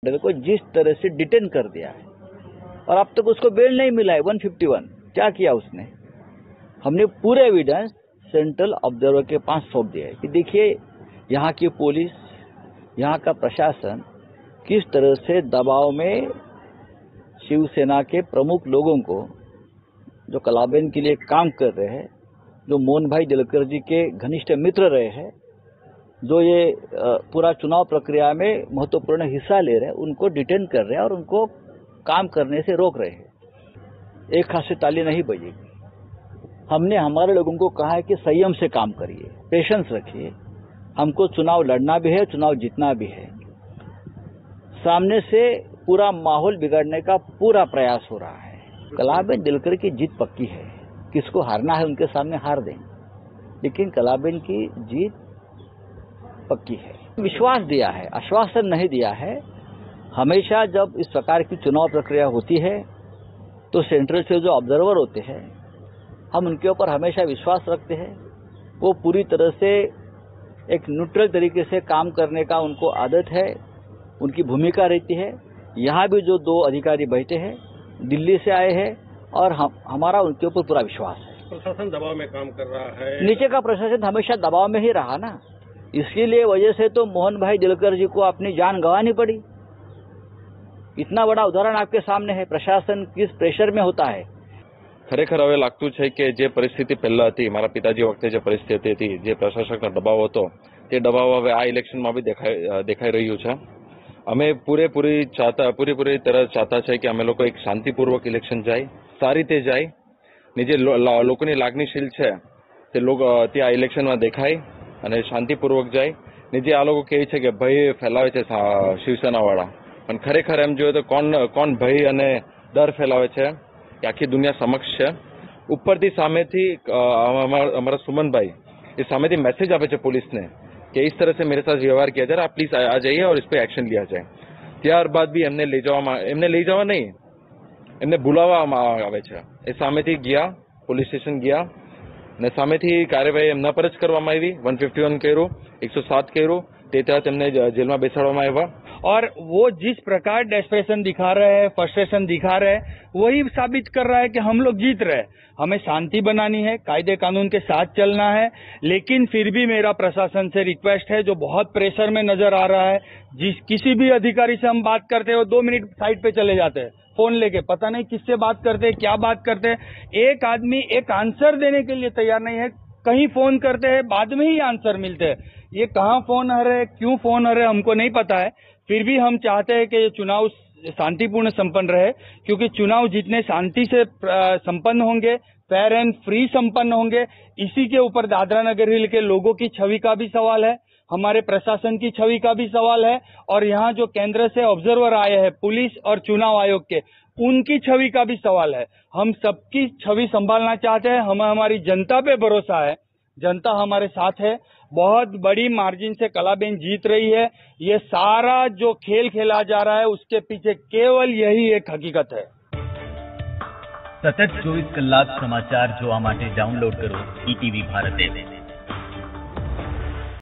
को जिस तरह से डिटेन कर दिया है और अब तक उसको बेल नहीं मिला है 151। क्या किया उसने? हमने पूरे एविडेंस सेंट्रल ऑब्जर्वर के पास सौंप दिया है कि देखिए यहाँ की पुलिस, यहाँ का प्रशासन किस तरह से दबाव में शिवसेना के प्रमुख लोगों को, जो कलाबेन के लिए काम कर रहे हैं, जो मोहन भाई देलकर जी के घनिष्ठ मित्र रहे हैं, जो ये पूरा चुनाव प्रक्रिया में महत्वपूर्ण हिस्सा ले रहे हैं, उनको डिटेन कर रहे हैं और उनको काम करने से रोक रहे हैं। एक हाथ से ताली नहीं बजेगी। हमने हमारे लोगों को कहा है कि संयम से काम करिए, पेशेंस रखिए। हमको चुनाव लड़ना भी है, चुनाव जीतना भी है। सामने से पूरा माहौल बिगाड़ने का पूरा प्रयास हो रहा है। कलाबेन देलकर की जीत पक्की है। किसको हारना है उनके सामने हार दें, लेकिन कलाबेन की जीत पक्की है। विश्वास दिया है, आश्वासन नहीं दिया है। हमेशा जब इस प्रकार की चुनाव प्रक्रिया होती है तो सेंट्रल से जो ऑब्जर्वर होते हैं, हम उनके ऊपर हमेशा विश्वास रखते हैं। वो पूरी तरह से एक न्यूट्रल तरीके से काम करने का उनको आदत है, उनकी भूमिका रहती है। यहाँ भी जो 2 अधिकारी बैठे हैं दिल्ली से आए हैं और हमारा उनके ऊपर पूरा विश्वास है। प्रशासन दबाव में काम कर रहा है। नीचे का प्रशासन हमेशा दबाव में ही रहा ना, इसके लिए वजह से तो मोहन भाई देलकर जी को अपनी जान गंवानी पड़ी। इतना बड़ा उदाहरण आपके सामने है, प्रशासन किस प्रेशर में होता है। ખરેખર હવે લાગતું છે કે જે પરિસ્થિતિ પહેલા હતી, મારા પિતાજી વખતે જે પરિસ્થિતિ હતી, જે પ્રશાસકનો દબાવ હતો, તે દબાવ હવે આ ઇલેક્શનમાં બી દેખાઈ રહ્યું છે। અમે પૂરેપૂરી तरह ચાહતા છે કે અમે લોકો એક શાંતિપૂર્વક ઇલેક્શન જાય, સારી રીતે જાય, ને જે લોકોની લાગણીશીલ છે તે ત્યાં ઇલેક્શનમાં દેખાય અને શાંતિપૂર્વક જાય। ને જે આ લોકો કહે છે કે ભય ફેલાવે છે શિવસેનાવાળા, પણ ખરેખર એમ જોઈએ તો કોણ ભય અને ડર ફેલાવે છે એ આખી દુનિયા સમક્ષ છે। ઉપરથી સામેથી અમારા સુમનભાઈ એ સામેથી મેસેજ આપે છે पुलिसने कि इस तरह से मेरे साथ व्यवहार किया जा रहा है, आप प्लीज आ जाइए और इस पे एक्शन लिया जाए। ત્યારબાદ બી એમને લઈ જવા નહીં, એમને બોલાવવામાં આવે છે। એ સામેથી ગયા, પોલીસ સ્ટેશન ગયા અને સામેથી કાર્યવાહી એમના પર જ કરવામાં આવી। 151 કર્યું, 107 કર્યું, તે તहत એમને જેલમાં બેસાડવામાં આવ્યા। और वो जिस प्रकार डेस्परेशन दिखा रहे हैं, फ्रस्ट्रेशन दिखा रहे हैं, वही साबित कर रहा है कि हम लोग जीत रहे हैं। हमें शांति बनानी है, कायदे कानून के साथ चलना है। लेकिन फिर भी मेरा प्रशासन से रिक्वेस्ट है, जो बहुत प्रेशर में नजर आ रहा है, किसी भी अधिकारी से हम बात करते हैं वो 2 मिनट साइड पे चले जाते हैं फोन लेके, पता नहीं किससे बात करते हैं, क्या बात करते हैं। एक आदमी एक आंसर देने के लिए तैयार नहीं है। कहीं फोन करते हैं, बाद में ही आंसर मिलते हैं। ये कहाँ फोन आ रहे, क्यों फोन आ रहे, हमको नहीं पता है। फिर भी हम चाहते हैं कि ये चुनाव शांतिपूर्ण संपन्न रहे, क्योंकि चुनाव जितने शांति से संपन्न होंगे, फेयर एंड फ्री संपन्न होंगे, इसी के ऊपर दादरा नगर हिल के लोगों की छवि का भी सवाल है, हमारे प्रशासन की छवि का भी सवाल है, और यहाँ जो केंद्र से ऑब्जर्वर आए हैं पुलिस और चुनाव आयोग के, उनकी छवि का भी सवाल है। हम सबकी छवि संभालना चाहते हैं। हमें हमारी जनता पे भरोसा है, जनता हमारे साथ है। बहुत बड़ी मार्जिन से कलाबेन जीत रही है। ये सारा जो खेल खेला जा रहा है उसके पीछे केवल यही एक हकीकत है। સતત 24 કલાક સમાચાર જોવા માટે ડાઉનલોડ કરો ETV ભારત એપ।